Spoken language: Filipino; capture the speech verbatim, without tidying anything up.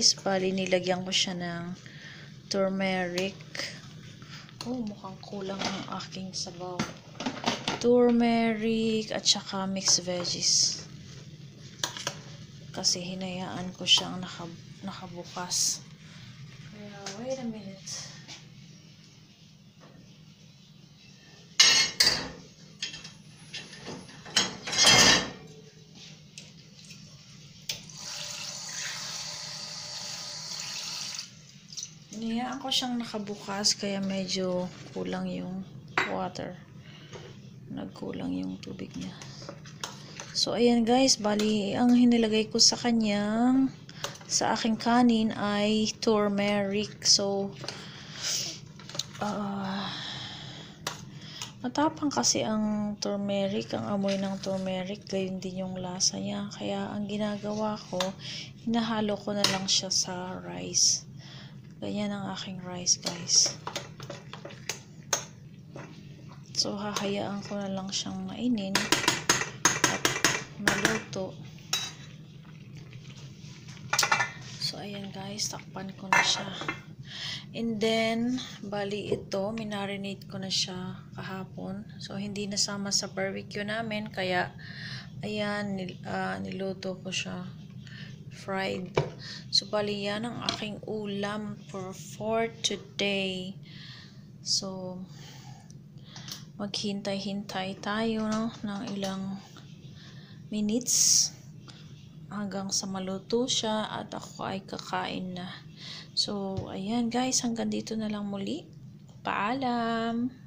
guys. Bali, nilagyan ko siya ng turmeric. Oh, mukhang kulang ang aking sabaw. Turmeric at saka mixed veggies. Kasi hinayaan ko siyang naka, nakabukas. Kaya, wait a minute. Hinayaan ko siyang nakabukas kaya medyo kulang yung water. Nagkulang yung tubig niya. So, ayan guys, bali, ang hinilagay ko sa kanyang, sa aking kanin ay turmeric. So, uh, matapang kasi ang turmeric, ang amoy ng turmeric, gayon din yung lasa niya. Kaya, ang ginagawa ko, hinahalo ko na lang siya sa rice. Ganyan ang aking rice, guys. So, hahayaan ko na lang siyang mainin at maluto. So, ayan guys, takpan ko na siya. And then, bali ito, minarinate ko na siya kahapon. So, hindi nasama sa barbecue namin, kaya, ayan, nil, uh, niluto ko siya. Fried. So, bali yan ang aking ulam for, for today. So, maghintay-hintay tayo, no, ng ilang minutes hanggang sa maluto siya at ako ay kakain na. So, ayan guys, hanggang dito na lang muli. Paalam!